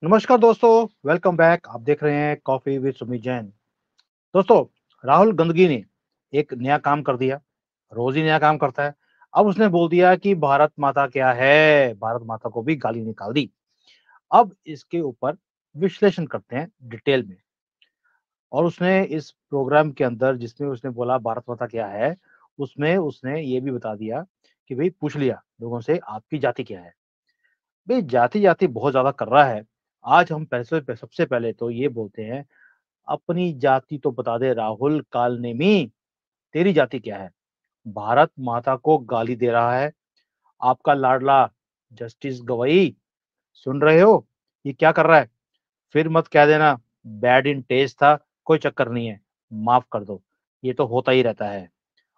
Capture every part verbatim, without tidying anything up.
नमस्कार दोस्तों, welcome back. आप देख रहे हैं कॉफी विद सुमित जैन। दोस्तों, राहुल गंदगी ने एक नया काम कर दिया। रोज ही नया काम करता है। अब उसने बोल दिया कि भारत माता क्या है, भारत माता को भी गाली निकाल दी। अब इसके ऊपर विश्लेषण करते हैं डिटेल में। और उसने इस प्रोग्राम के अंदर जिसमें उसने बोला भारत माता क्या है, उसमें उसने ये भी बता दिया कि भाई पूछ लिया लोगों से आपकी जाति क्या है। भाई जाति-जाति बहुत ज़्यादा कर रहा है। आज हम पैसे पे सबसे पहले तो ये बोलते हैं, अपनी जाति तो बता दे राहुल कालनेमी, तेरी जाति क्या है? भारत माता को गाली दे रहा है। आपका लाडला जस्टिस गवई, सुन रहे हो? ये क्या कर रहा है? फिर मत कह देना बैड इन टेस्ट था, कोई चक्कर नहीं है, माफ़ कर दो। ये तो होता ही रहता है।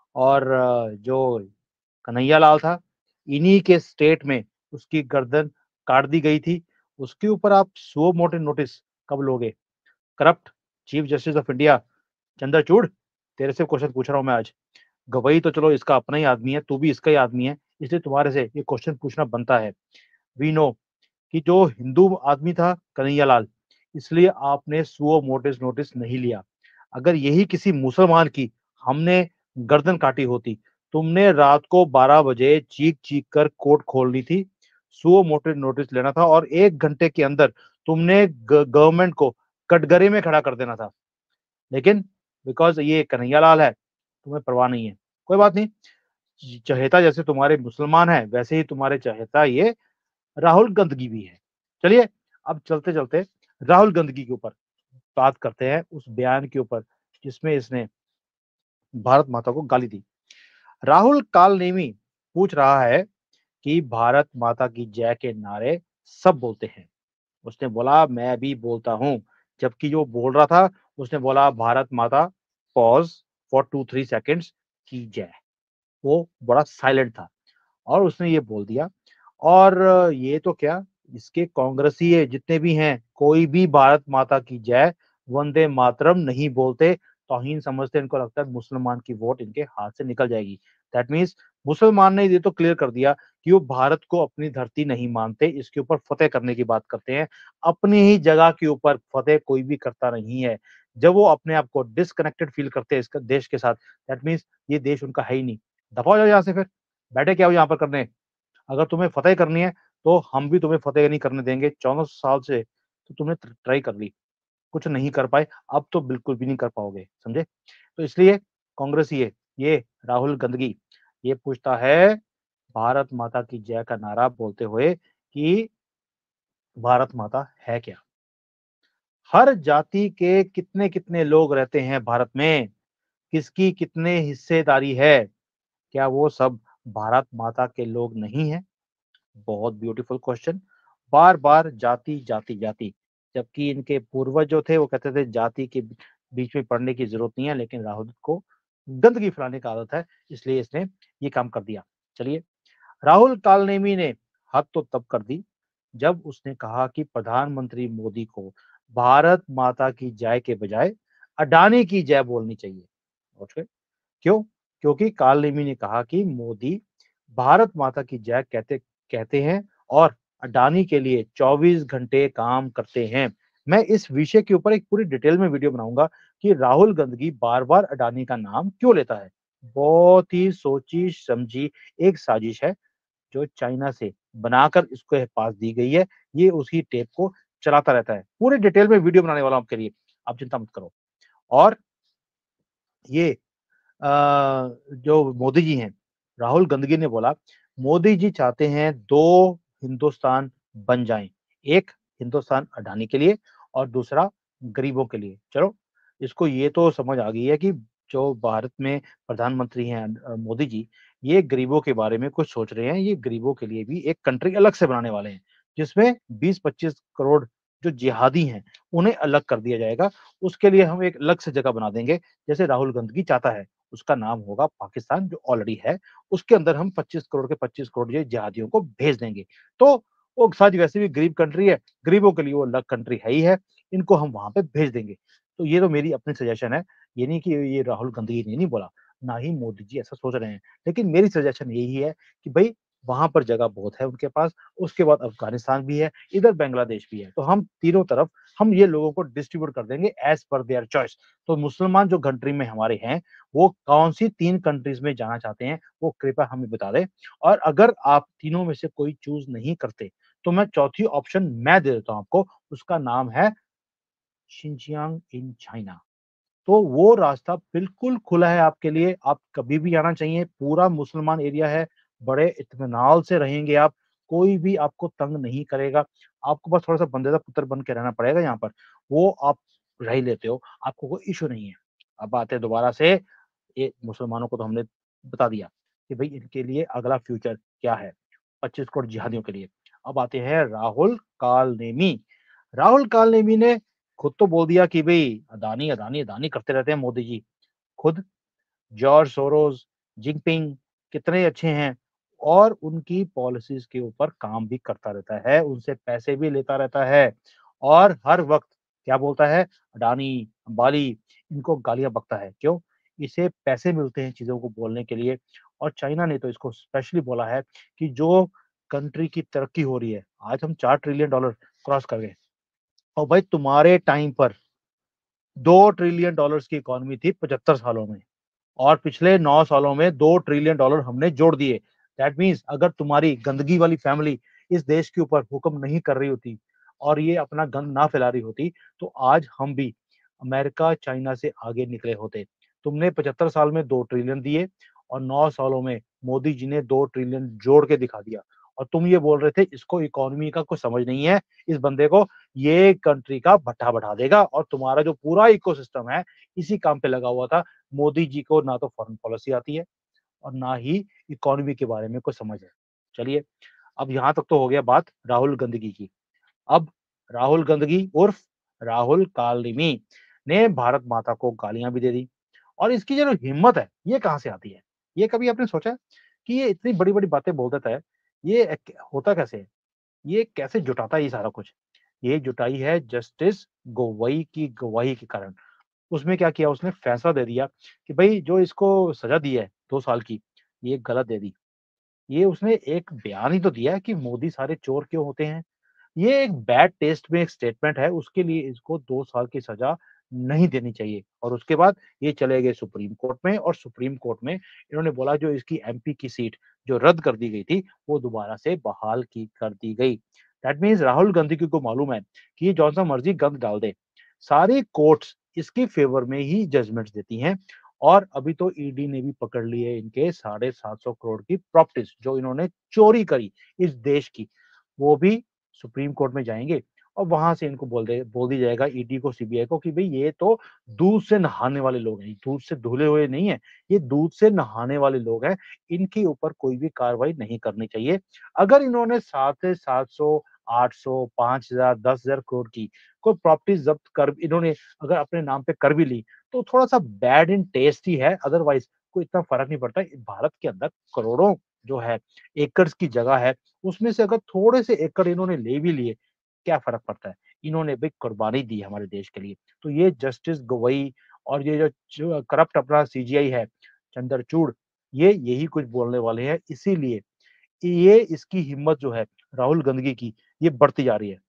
और अ, जो कन्हैया लाल था, इन्हीं के स्टेट में उसकी गर्दन काट दी गई थी। उसके ऊपर आप सुओ मोटो नोटिस कब लोगे? Corrupt chief justice of India Chandrachud, तेरे से क्वेश्चन पूछ रहा हूँ मैं आज। गवई तो चलो इसका अपना ही आदमी है, तू भी इसका ही आदमी है, इसलिए तुम्हारे से ये क्वेश्चन पूछना बनता है। वी नो कि जो हिंदू आदमी था कन्हैया लाल, इसलिए आपने सुओ मोटिस नोटिस नहीं लिया। अगर यही किसी मुसलमान की हमने गर्दन काटी होती, तुमने रात को बारह बजे चीख-चीख कर कोर्ट खोलनी थी, सुओ मोटो नोटिस लेना था और एक घंटे के अंदर तुमने ग गवर्नमेंट को कटघरे में खड़ा कर देना था। लेकिन बिकॉज़ ये कन्हैया लाल है, तुम्हें परवाह नहीं है। कोई बात नहीं, च चहेता जैसे तुम्हारे मुसलमान हैं, वैसे ही तुम्हारे चहेता ये राहुल गंदगी भी है। चलिए, अब चलते-चलते राहुल गंदगी के ऊपर बात करते हैं, उस बयान के ऊपर जिसमें इसने भारत माता को गाली दी। राहुल कालनेमी पूछ रहा है कि भारत माता की जय के नारे सब बोलते हैं। उसने बोला मैं भी बोलता हूँ, जबकि जो बोल रहा था उसने बोला Bharat Mata pause for two three seconds की जय। वो बड़ा साइलेंट था और उसने ये बोल दिया। और ये तो क्या, इसके कांग्रेसी जितने भी हैं, कोई भी भारत माता की जय, वंदे मातरम नहीं बोलते, तौहीन समझते हैं। इनको लगता है मुसलमान की वोट इनके हाथ से निकल जाएगी। दैट मीन्स मुसलमान ने ये तो क्लियर कर दिया कि वो भारत को अपनी धरती नहीं मानते, इसके ऊपर फतेह करने की बात करते हैं। अपनी ही जगह के ऊपर फतेह कोई भी करता नहीं है। जब वो अपने आप को डिस्कनेक्टेड फील करते हैं इसका देश के साथ, दैट मीन्स ये देश उनका है ही नहीं। दफ़ा हो जाओ यहाँ से फिर, बैठे क्या हो यहाँ पर करने? अगर तुम्हें फतेह करनी है, तो हम भी तुम्हें फतेह नहीं करने देंगे। चौदह साल से तो तुमने ट्र ट्राई कर ली, कुछ नहीं कर पाए, अब तो बिल्कुल भी नहीं कर पाओगे, समझे? तो इसलिए कांग्रेस ये, ये राहुल गंदगी, ये पूछता है भारत माता की जय का नारा बोलते हुए कि भारत माता है क्या? हर जाति के कितने-कितने लोग रहते हैं भारत में? किसकी कितने हिस्सेदारी है? क्या वो सब भारत माता के लोग नहीं हैं? बहुत ब्यूटीफुल क्वेश्चन। बार-बार जाति, जाति, जाति, जबकि इनके पूर्वज जो थे वो कहते थे जाति के बी बीच में पड़ने की ज़रूरत नहीं है, लेकिन राहुल को गंदगी फैलाने का आदत है, इसलिए इसने ये काम कर दिया। चलिए, राहुल कालनेमी ने हद तो तब कर दी, जब उसने कहा कि प्रधानमंत्री मोदी को भारत माता की जय के बजाय अडानी की जय बोलनी चाहिए। समझ गए? क्यों? क्योंकि कालनेमी ने कहा कि मोदी भारत माता की जय कहते कहते हैं और अडानी के लिए चौबीस घंटे काम करते हैं। मैं इस विषय के ऊपर एक पूरी डिटेल में वीडियो बनाऊँगा कि राहुल गंदगी बार-बार अडानी का नाम क्यों लेता है। बहुत ही सोची-समझी एक साजिश है, जो चाइना से बनाकर इसको पास दी गई है। ये उसी टेप को चलाता रहता है। पूरी डिटेल में वीडियो बनाने वाला हूँ आपके लिए, आप चिंता मत करो। और ये अ, जो मोदी जी हैं, राहुल गंदगी ने बोला, मोदी जी चाहते हैं दो हिंदुस्तान बन जाएँ। एक हिंदुस्तान अडानी के लिए और दूसरा गरीबों के लिए। चलो, इसको ये तो समझ आ गई है कि जो भारत में प्रधानमंत्री हैं अ, मोदी जी, ये गरीबों के बारे में कुछ सोच रहे हैं। ये गरीबों के लिए भी एक कंट्री अलग से बनाने वाले हैं, जिसमें बीस पच्चीस करोड़ जो जिहादी हैं, उन्हें अलग कर दिया जाएगा। उसके लिए हम एक अलग से जगह बना देंगे, जैसे राहुल गंदगी चाहता है। उसका नाम होगा पाकिस्तान जो ऑलरेडी है, उसके अंदर हम पच्चीस करोड़ के पच्चीस करोड़ ये जिहादियों को भेज देंगे। तो वो शायद वैसे भी गरीब कंट्री है, गरीबों के लिए वो अलग कंट्री है ही है, इनको हम वहाँ पे भेज देंगे। तो ये तो मेरी अपनी सजेशन है, ये नहीं कि ये राहुल गांधी ने नहीं बोला, ना ही मोदी जी ऐसा सोच रहे हैं। लेकिन मेरी सजेशन यही है कि भई वहाँ पर जगह बहुत है उनके पास, उसके बाद अफ़गानिस्तान भी है, इधर बांग्लादेश भी है। तो हम तीनों तरफ हम ये लोगों को डिस्ट्रीब्यूट कर देंगे एज़ पर देयर चॉइस। तो मुसलमान जो कंट्री में हमारे हैं, वो कौन-सी तीन कंट्रीज़ में जाना चाहते हैं, वो कृपया हमें बता दें। और अगर आप तीनों में से कोई चूज़ नहीं करते, तो मैं चौथी ऑप्शन मैं दे देता हूँ आपको, उसका नाम है शिनजियांग इन चाइना। तो वो रास्ता बिल्कुल खुला है आपके लिए, आप कभी भी आना चाहिए, पूरा मुसलमान एरिया है, बड़े इत्मीनान से रहेंगे आप, कोई भी आपको तंग नहीं करेगा। आपको बस थोड़ा-सा बंदे का पुत्र बन के रहना पड़ेगा यहाँ पर, वो आप रह ही लेते हो, आपको कोई इश्यू नहीं है। अब आते हैं दोबारा से ये मुसलमानों को तो हमने बता दिया कि भई इनके लिए अगला फ्यूचर क्या है, पच्चीस करोड़ जिहादियों के लिए। अब आते हैं राहुल कालनेमी। राहुल कालनेमी ने खुद तो बोल दिया कि भई अदानी, अदानी, अदानी करते रहते हैं मोदी जी। खुद जॉर्ज सोरोस, जिनपिंग कितने अच्छे हैं और उनकी पॉलिसीज़ के ऊपर काम भी करता रहता है, उनसे पैसे भी लेता रहता है और हर वक़्त क्या बोलता है, अडानी, अंबानी इनको गालियाँ बकता है। क्यों? इसे पैसे मिलते हैं चीज़ों को बोलने के लिए और चाइना ने तो इसको स्पेशली बोला है कि जो कंट्री की तरक्की हो रही है, आज हम चार ट्रिलियन डॉलर क्रॉस कर गए और भाई तुम्हारे टाइम पर दो ट्रिलियन डॉलर्स की इकॉनमी थी पचहत्तर सालों में। और पिछले नौ सालों में दो ट्रिलियन डॉलर हमने जोड़ दिए। दैट मीन्स अगर तुम्हारी गंदगी वाली फैमिली इस देश के ऊपर हुक्म नहीं कर रही होती और ये अपना गंद ना फैला रही होती, तो आज हम भी अमेरिका, चाइना से आगे निकले होते। तुमने पचहत्तर साल में दो ट्रिलियन दिए और नौ सालों में मोदी जी ने दो ट्रिलियन जोड़ के दिखा दिया। और तुम ये बोल रहे थे इसको इकोनॉमी का कुछ समझ नहीं है, इस बंदे को ये कंट्री का भट्ठा बढ़ा देगा और तुम्हारा जो पूरा इकोसिस्टम है, इसी काम पे लगा हुआ था। मोदी जी को ना तो फॉरेन पॉलिसी आती है और ना ही इकोनॉमी के बारे में कुछ समझ है। चलिए, अब यहाँ तक तो हो गया बात राहुल गंदगी की। अब राहुल गंदगी उर्फ राहुल कालनेमी ने भारत माता को गालियाँ भी दे दी और इसकी जो हिम्मत है, ये कहाँ से आती है? ये कभी आपने सोचा है कि ये इतनी बड़ी-बड़ी बातें बोल देता है, ये एक होता कैसे है? ये कैसे जुटाता है ये सारा कुछ? ये जुटाई है जस्टिस गोगोई की गवाही के कारण। उसमें क्या किया उसने फैसला दे दिया कि भई जो इसको सज़ा दी है दो साल की, ये गलत दे दी। ये उसने एक बयान ही तो दिया है कि मोदी सारे चोर क्यों होते हैं। ये एक बैड टेस्ट में एक स्टेटमेंट है, उसके लिए इसको दो साल की सज़ा नहीं देनी चाहिए और उसके बाद ये चले गए सुप्रीम कोर्ट में और सुप्रीम कोर्ट में इन्होंने बोला जो इसकी एमपी की सीट जो रद्द कर दी गई थी, वो दोबारा से बहाल की कर दी गई। दैट मीन्स राहुल गांधी को मालूम है कि ये जौन-सा मर्ज़ी गंद डाल दे, सारी कोर्ट्स इसके फ़ेवर में ही जजमेंट्स देती हैं और अभी तो ईडी ने भी पकड़ ली है इनके साढ़े सात सौ करोड़ की प्रॉपर्टीज़ जो इन्होंने चोरी करी इस देश की, वो भी सुप्रीम कोर्ट में जाएँगे और वहाँ से इनको बोल दे बोल दिया जाएगा ईडी को, सीबीआई को कि भई ये तो दूध से नहाने वाले लोग हैं, दूध से धुले हुए नहीं हैं, ये दूध से नहाने वाले लोग हैं, इनके ऊपर कोई भी कार्रवाई नहीं करनी चाहिए। अगर इन्होंने सात से सात सौ, आठ सौ, पाँच हज़ार, दस हज़ार करोड़ की कोई प्रॉपर्टी ज़ब्त कर इन्होंने अगर अपने नाम पे कर भी ली, तो थोड़ा-सा बैड इन टेस्ट ही है, अदरवाइज़ कोई इतना फ़र्क नहीं पड़ता। भारत के अंदर करोड़ों जो है एकड़ की जगह है, उसमें से अगर थोड़े से एकड़ इन्होंने ले भी लिए, क्या फ़र्क पड़ता है? इन्होंने भई कुर्बानी दी है हमारे देश के लिए। तो ये जस्टिस गवई और ये जो जो करप्ट अपना सीजीआई है, चंद्रचूड़, ये यही कुछ बोलने वाले हैं। इसीलिए ये इसकी हिम्मत जो है राहुल गांधी की, ये बढ़ती जा रही है।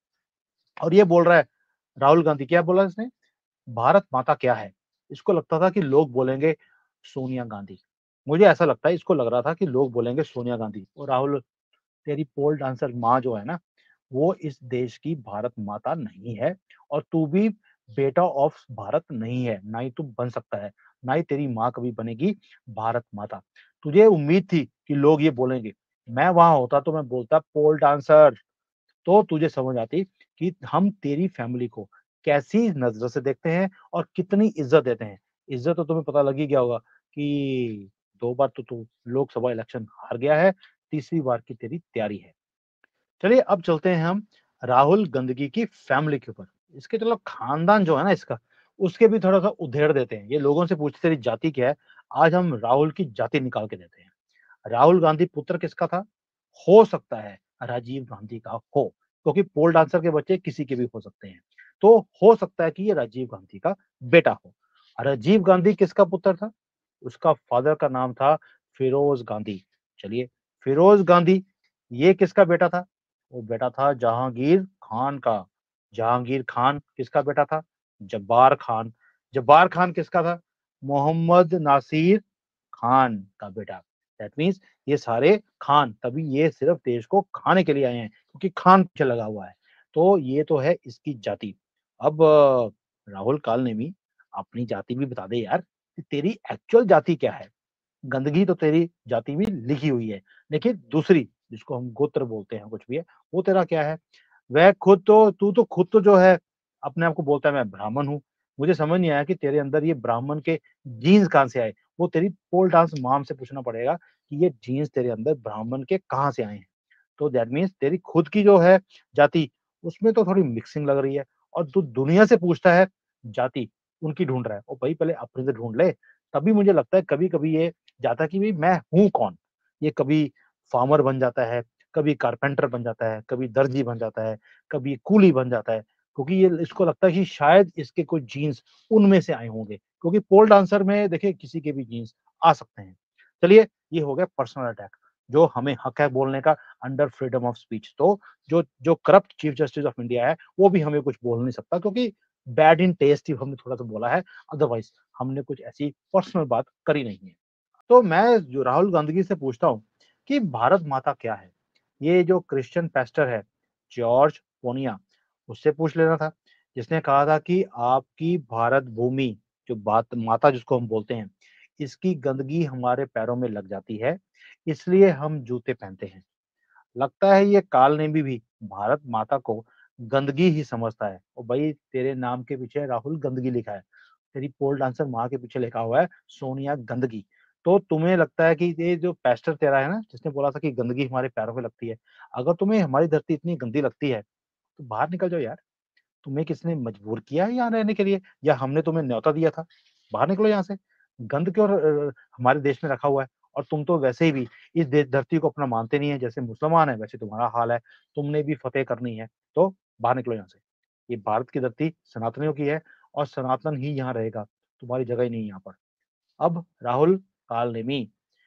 और ये बोल रहा है राहुल गांधी क्या बोला इसने? भारत माता क्या है? इसको लगता था कि लोग बोलेंगे सोनिया गांधी। मुझे ऐसा लगता है इसको लग रहा था कि लोग बोलेंगे सोनिया गांधी और राहुल तेरी पोल डांसर माँ जो है ना, वो इस देश की भारत माता नहीं है और तू भी बेटा ऑफ भारत नहीं है, ना ही तू बन सकता है, ना ही तेरी माँ कभी बनेगी भारत माता। तुझे उम्मीद थी कि लोग ये बोलेंगे, मैं वहाँ होता तो मैं बोलता पोल डांसर, तो तुझे समझ आती कि हम तेरी फैमिली को कैसी नज़र से देखते हैं और कितनी इज़्ज़त देते हैं। इज़्ज़त तो तुम्हें पता लग ही गया होगा कि दो बार तो तू लोकसभा इलेक्शन हार गया है, तीसरी बार की तेरी तैयारी है। चलिए अब चलते हैं हम राहुल गंदगी की फैमिली के ऊपर। इसके चलो खानदान जो है ना इसका, उसके भी थोड़ा-सा उधेड़ देते हैं। ये लोगों से पूछते तेरी जाति क्या है? आज हम राहुल की जाति निकाल के देते हैं। राहुल गांधी पुत्र किसका था? हो सकता है राजीव गांधी का हो, क्योंकि पोल डांसर के बच्चे किसी के भी हो सकते हैं। तो हो सकता है कि ये राजीव गांधी का बेटा हो। राजीव गांधी किसका पुत्र था? उसका फादर का नाम था फिरोज गांधी। चलिए फिरोज गांधी, ये किसका बेटा था? वो बेटा था जहांगीर खान का। जहांगीर खान किसका बेटा था? जब्बार खान। जब्बार खान किसका था? मोहम्मद नासिर खान का बेटा। दैट मीन्स ये सारे खान, तभी ये सिर्फ देश को खाने के लिए आए हैं क्योंकि खान पीछे लगा हुआ है। तो ये तो है इसकी जाति। अब अ, राहुल कालनेमी अपनी जाति भी बता दे यार कि तेरी एक्चुअल जाति क्या है? गंदगी तो तेरी जाति में लिखी हुई है, लेकिन दूसरी जिसको हम गोत्र बोलते हैं कुछ भी है, वो तेरा क्या है? वह खुद तो तू तो खुद तो जो है अपने आप को बोलता है मैं ब्राह्मण हूँ। मुझे समझ नहीं आया कि तेरे अंदर ये ब्राह्मण के जीन्स कहाँ से आए? वो तेरी पोल डांस मॉम से पूछना पड़ेगा कि ये जीन्स तेरे अंदर ब्राह्मण के कहाँ से आए हैं? तो दैट मीन्स तेरी खुद की जो है जाति, उसमें तो थोड़ी मिक्सिंग लग रही है और तू दुनिया से पूछता है जाति, उनकी ढूँढ रहा है। ओ भाई पहले अपनी तो ढूँढ ले, तभी मुझे लगता है कभी-कभी ये जाता कि भई मैं हूँ कौन? ये कभी फार्मर बन जाता है, कभी कारपेंटर बन जाता है, कभी दर्जी बन जाता है, कभी कूली बन जाता है, क्योंकि ये इसको लगता है कि शायद इसके कुछ जीन्स उनमें से आए होंगे, क्योंकि पोल डांसर में देखिए किसी के भी जीन्स आ सकते हैं। चलिए, ये हो गया पर्सनल अटैक, जो हमें हक है बोलने का अंडर फ्रीडम ऑफ स्पीच। तो जो जो corrupt chief justice of India है, वो भी हमें कुछ बोल नहीं सकता क्योंकि बैड इन टेस्ट ही हमने थोड़ा-सा बोला है, अदरवाइज़ हमने कुछ ऐसी पर्सनल बात करी नहीं है। तो मैं जो राहुल गांधी से पूछता हूँ कि भारत माता क्या है? ये जो क्रिश्चियन पास्टर है, जॉर्ज पोनिया, उससे पूछ लेना था, जिसने कहा था कि आपकी भारत भूमि, जो बात माता जिसको हम बोलते हैं, इसकी गंदगी हमारे पैरों में लग जाती है, इसलिए हम जूते पहनते हैं। लगता है ये काल ने भी, भी भारत माता को गंदगी ही समझता है। और भाई तेरे नाम के पीछे राहुल गंदगी लिखा है, तेरी पोल डांसर माँ के पीछे लिखा हुआ है सोनिया गंदगी। तो तुम्हें लगता है कि ये जो पेस्टर तेरा है ना, जिसने बोला था कि गंदगी हमारे पैरों पे लगती है, अगर तुम्हें हमारी धरती इतनी गंदी लगती है, तो बाहर निकल जाओ यार। तुम्हें किसने मजबूर किया है यहाँ रहने के लिए, या हमने तुम्हें न्योता दिया था? बाहर निकलो यहाँ से। गंद क्यों अ, हमारे देश में रखा हुआ है? और तुम तो वैसे ही भी इस दे धरती को अपना मानते नहीं है, जैसे मुसलमान है वैसे तुम्हारा हाल है, तुमने भी फतेह करनी है, तो बाहर निकलो यहाँ से। ये भारत की धरती सनातनियों की है और सनातन ही यहाँ रहेगा, तुम्हारी जगह ही नहीं है यहाँ पर। अब राहुल कालनेमी,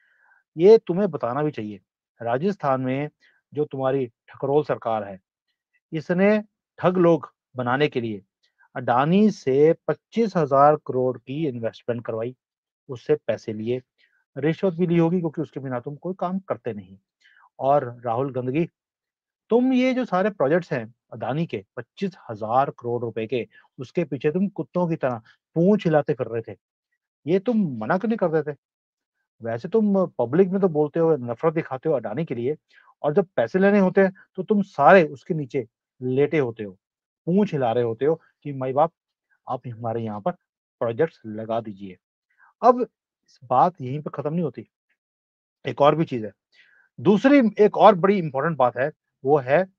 ये तुम्हें बताना भी चाहिए, राजस्थान में जो तुम्हारी ठकरोल सरकार है, इसने ठग लोग बनाने के लिए अडानी से पच्चीस हज़ार करोड़ की इन्वेस्टमेंट करवाई, उससे पैसे लिए, रिश्वत भी ली होगी क्योंकि उसके बिना तुम कोई काम करते नहीं। और राहुल गंदगी, तुम ये जो सारे प्रोजेक्ट्स हैं अदानी के पच्चीस हज़ार करोड़ रुपए के, उसके पीछे तुम कुत्तों की तरह पूंछ हिलाते फिर रहे थे। ये तुम मना क्यों नहीं कर देते? वैसे तुम पब्लिक में तो बोलते हो, नफ़रत दिखाते हो अडानी के लिए, और जब पैसे लेने होते हैं, तो तुम सारे उसके नीचे लेटे होते हो, पूँछ हिला रहे होते हो कि माई बाप आप हमारे यहाँ पर प्रोजेक्ट्स लगा दीजिए। अब इस बात यहीं पे खत्म नहीं होती, एक और भी चीज़ है। दूसरी एक और बड़ी इम्पोर्टेंट बात है, वो है अ,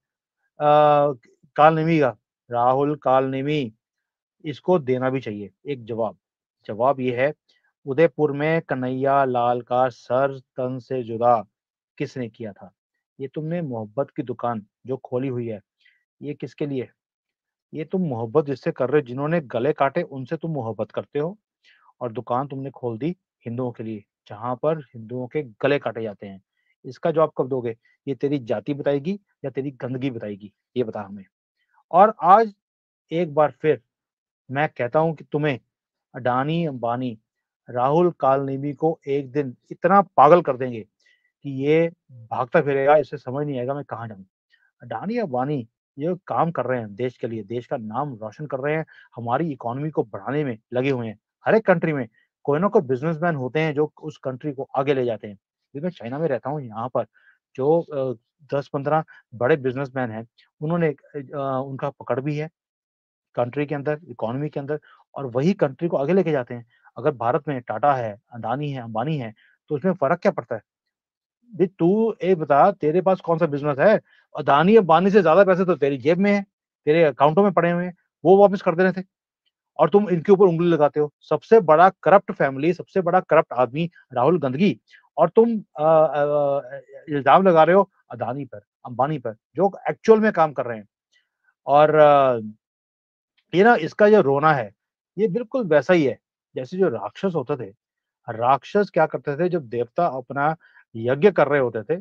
कालनेमी का, राहुल कालनेमी, इसको देना भी चाहिए एक जवाब। जवाब ये है, उदयपुर में कन्हैया लाल का सर तन से जुदा किसने किया था? ये तुमने मोहब्बत की दुकान जो खोली हुई है, ये किसके लिए? ये तुम मोहब्बत जिससे कर रहे हो, जिन्होंने गले काटे उनसे तुम मोहब्बत करते हो, और दुकान तुमने खोल दी हिंदुओं के लिए, जहाँ पर हिंदुओं के गले काटे जाते हैं। इसका जवाब कब दोगे? ये तेरी जाति बताएगी या तेरी गंदगी बताएगी? ये बता हमें। और आज एक बार फिर मैं कहता हूँ कि तुम्हें अडानी, अंबानी, राहुल कालनेमी को एक दिन इतना पागल कर देंगे कि ये भागता फिरेगा, इसे समझ नहीं आएगा मैं कहाँ जाऊँ। अडानी, अंबानी ये काम कर रहे हैं देश के लिए, देश का नाम रोशन कर रहे हैं, हमारी इकोनॉमी को बढ़ाने में लगे हुए हैं। हर एक कंट्री में कोई ना कोई बिज़नेसमैन होते हैं जो उस कंट्री को आगे ले जाते हैं। क्योंकि मैं चाइना में रहता हूँ, यहाँ पर जो अ, दस पंद्रह बड़े बिज़नेसमैन हैं, उन्होंने अ, उनका पकड़ भी है कंट्री के अंदर, इकोनॉमी के अंदर, और वही कंट्री को आगे लेके जाते हैं। अगर भारत में टाटा है, अडानी है, अंबानी है, तो उसमें फ़र्क क्या पड़ता है? भई तू ये बता तेरे पास कौन-सा बिज़नेस है? अडानी, अंबानी से ज़्यादा पैसे तो तेरी जेब में हैं, तेरे अकाउंटों में पड़े हुए हैं, वो वापस कर देने थे, और तुम इनके ऊपर उँगली लगाते हो। सबसे बड़ा करप्ट फैमिली, सबसे बड़ा करप्ट आदमी राहुल गंदगी, और तुम अ अ, इल्ज़ाम लगा रहे हो अडानी पर, अंबानी पर, जो एक्चुअल में काम कर रहे हैं। और अ, ये ना इसका जो रोना है, ये बिल्कुल वैसा ही है, जैसे जो राक्षस होते थे। राक्षस क्या करते थे, जब देवता अपना यज्ञ कर रहे होते थे,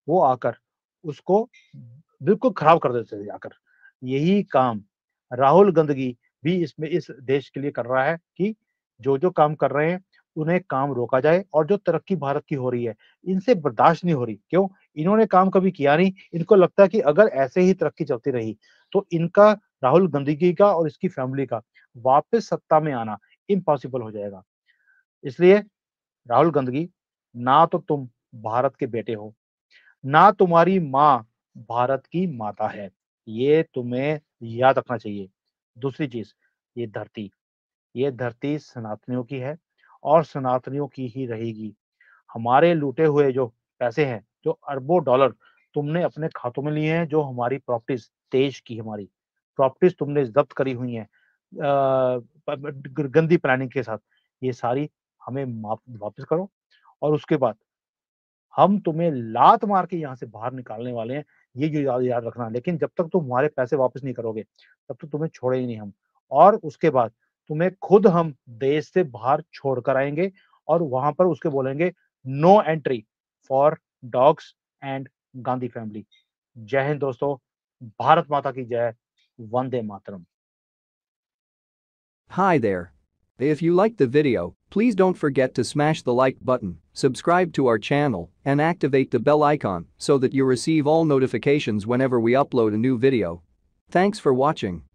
वो आकर उसको बिल्कुल खराब कर देते थे आकर। यही काम राहुल गंदगी भी इसमें इस देश के लिए कर रहा है कि जो-जो काम कर रहे हैं, उन्हें काम रोका जाए और जो तरक्की भारत की हो रही है, इनसे बर्दाश्त नहीं हो रही। क्यों? इन्होंने काम कभी किया नहीं, इनको लगता है कि अगर ऐसे ही तरक्की चलती रही, तो इनका राहुल गंदगी का और इसकी फैमिली का वापस सत्ता में आना इम्पॉसिबल हो जाएगा। इसलिए राहुल गंदगी, ना तो तुम भारत के बेटे हो, ना तुम्हारी माँ भारत की माता है। ये तुम्हें याद रखना चाहिए। दूसरी चीज़, ये धरती, ये धरती सनातनियों की है और सनातनियों की ही रहेगी। हमारे लूटे हुए जो पैसे हैं, जो अरबों डॉलर तुमने अपने खातों में लिए हैं, जो हमारी प्रॉपर्टीज़ देश की हमारी प्रॉपर्टीज़ तुमने ज़ब्त करी हुई हैं अ, प ग गंदी प्लानिंग के साथ, ये सारी हमें माप वापस करो और उसके बाद हम तुम्हें लात मार के यहाँ से बाहर निकालने वाले हैं, ये जो याद याद रखना। लेकिन जब तक तुम हमारे पैसे वापस नहीं करोगे, तब तक तुम्हें छोड़ेंगे नहीं हम। और उसके बाद तुम्हें खुद हम देश से बाहर छोड़ कर आएँगे और वहाँ पर उसके बोलेंगे no entry for dogs and Gandhi family. जय हिंद दोस्तों, भारत माता की जय, Vande Mataram. Hi there. If you liked the video, please don't forget to smash the like button, subscribe to our channel, and activate the bell icon so that you receive all notifications whenever we upload a new video. Thanks for watching.